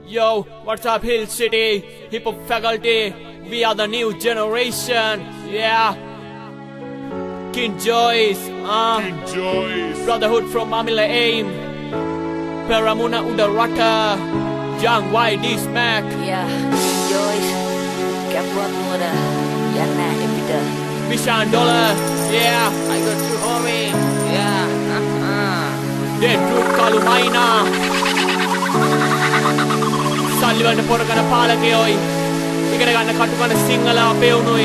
Yo, what's up, Hill City? Hip hop faculty, we are the new generation. Yeah. King Joyce, Brotherhood from Amila Aim, Peramuna Udarata, Young YD Smack. Yeah, Joyce, Capot Muda, Yana Epita, Bheeshanaya, yeah. I got you, homie. Yeah, Dead Truth Kalu Maina. Salliwanta poragana palakeyoi. Igana ganna katukana Sinhala ape unui.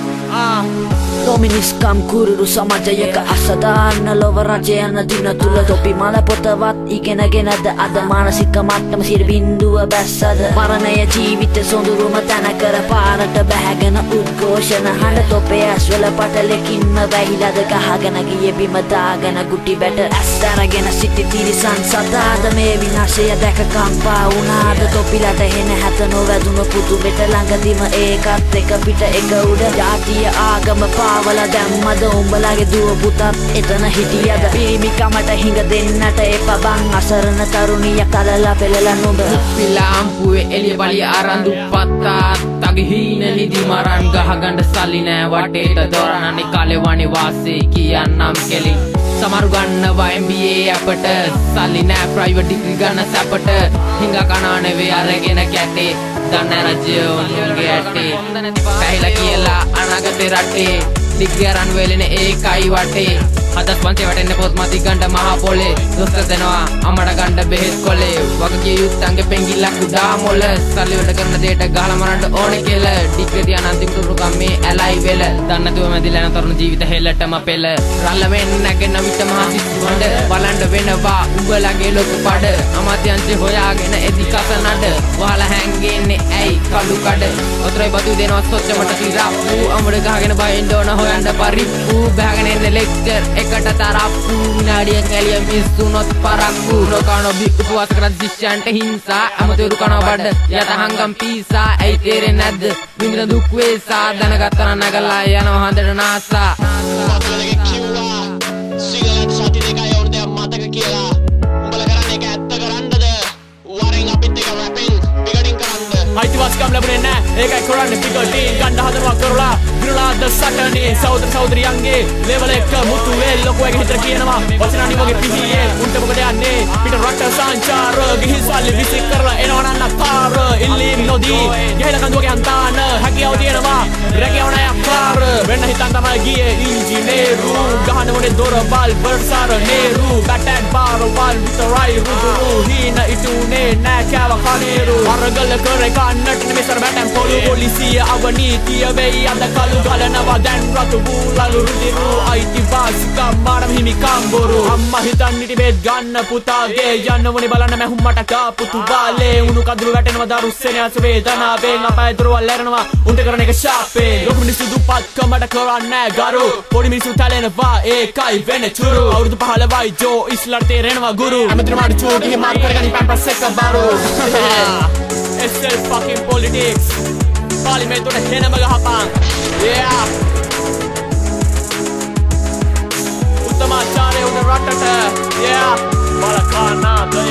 Dominiscam kururu samajayaka අසදාන්න ලොව රජයන දින තුල තොපි මල පොතවත් ඉගෙනගෙනද අද මානසික මට්ටම 0.0 බැස්සද මරණය ජීවිත සොඳුරුම තන කර පාරට බැහැගෙන උද්ඝෝෂණ හඬ තොපේ ඇස්වල පටලකින්ම වැහිලාද ගහගෙන ගියේ බිම දාගෙන ගුටි බැට ඇස්තරගෙන සිටි තිරිසන් සතාද මේ විනාශය දැක කම්පා වුණාද තොපිලට හෙන හැත නොවැදුණු පුතු බෙට ළඟදිම ඒකත් එක පිට එක උඩ ජාතිය ආගම පාවල දැම්මද උඹලගේ දුව පුතත් එතන හිටියද පීමිකමට හිඟ දෙන්නට එපා බං අසරණ තරුණිය කලලා පෙළලා නුඹ පිලාම්පුවේ එළිය බලිය ආරන්දු පත්තා තගේ හීන නිදි මරන් ගහගන්න සල්ලි නෑ වටේට දොරණනේ කාලේ වනේ වාසේ කියන්නම් කෙලි සමරු ගන්නවා MBA අපට සල්ලි නෑ ප්‍රයිවට් ඩිග්‍රී ගන්න සැපට හිඟ කනා නෙවේ අරගෙන කැටේ දන්න රජය උන්ගේ ඇටේ පැහිලා කියලා අනාගතේ රටේ ඩිග්‍රී අරන් වෙලෙන ඒකයි වටේ හදස් පන්සේ වටෙන්න පොත් මති ගන්න මහ පොලේ දොස්තර දෙනවා අමඩ ගන්න බෙහෙත් කොලේ වගකිය යුත්තන්ගේ පෙඟිල්ලක් උඩා මොල සල්ලි වල කරන දෙයට ගහලා මරන්න ඕනේ කියලා ඩිග්‍රී තියන අන්තිම තුරුකම් මේ ඇලයි වෙල දන්නතුව මැදිලා යන තරුණ ජීවිත හෙලටම පෙළ රල්ල වෙන්න නැගෙන විට මහ සිස්වඬ බලන්න වෙනවා උඹලගේ ලොකු පඩ අමාත්‍යංශේ හොයාගෙන එදි කස නඩ වහලා හැංගෙන්නේ ඇයි කළු කඩ ඔතරයි බදු දෙනවා සොච්චමට සිරාප්පු අමුඩ ගහගෙන බයින්න ඕන හොයන්න පරිප්පු බහගෙන එන්න ලෙක්චර් එකට තරප්පු විනාඩියක් ඇලිය මිස්සුනොත් පරක්කු නොකන බි උපවාස කරන ශිෂ්‍යයන්ට හිංසා අමතෙරු කන බඩ යට හංගම් පීසා ඇයි තේරෙන්නේ නැද්ද විඳින දුක් වේසා දැනගත්තා නගලා යනවා හඳට නාසා වතුලගේ කිව්වා සිගරට් සති දෙකයි වුණේ මතක කියලා උඹලා කරන්නේ ඒක ඇත්ත කරන්නද වරෙන් අපිත් එක රැපෙන් පිගඩින් කරන්නද අයිතිවාසිකම් ලැබුණේ නෑ ඒකයි කරන්නේ පිගඩින් ගන්න හදනවා කරලා විරලාද සටනේ සහෝදර සහෝදරියන්ගේ ලෙවල් එක මුතු වෙල් ලොකුවගේ හිතර කියනවා වචන අනිවගේ පිහියේ උන්ට මොකද යන්නේ පිට රට සංචාර ගිහින් සල්ලි විසි කරලා එනවා නන්න පාර ඉල්ලීම් නොදී ගහලා කඳුවගේ අන්තාන හැකියාව තියෙනවා රැකියාව නෑ අක්කාර වෙන්න හිතන් තමයි ගියේ ඉංජිනේරු ගහන මොනේ දොරවල් බර්සාර නේරු බැටන් පාරවල් විතරයි රුදුරු හීන ඉතුනේ නෑ කෑව කනේරු අරගල කරේ කන්නට නෙමෙසර බැටන් පොළු පොලිසිය අවනීතිය වෙයි අද කලු ගලනවා දැන් රතු බූලලු රුදිරු අයිතිවාසිකම් මාරම හිමිකම් බොරු අම්මා හිතන් නිටිබෙත් ගන්න පුතාගේ යන්න මොනේ බලන්න මැහුම් මට කාපුතු බාලේ උණු කඳුළු වැටෙනවා දරුස්සෙන ඇස වේදනාවෙන් අපේ දොරවල් ඇරෙනවා උන්ට කරන එක ශාපේ ලොකු මිනිස්සු දුප්පත්කමට කරන්නේ ගරු පොඩි මිනිස්සු තැලෙනවා ඒකයි වෙන්නේ චුරු අවුරුදු 15යි ජෝ ඉස්ලට තේරෙනවා ගුරු අමතරමාඩ චූටි හිමාත් කරගනි පැම්පස් එක බරු SL fucking politics පාර්ලිමේන්තුවට හෙනම ගහපන් yeah උත්තමාචාරය උඩ රටට yeah බලකානාද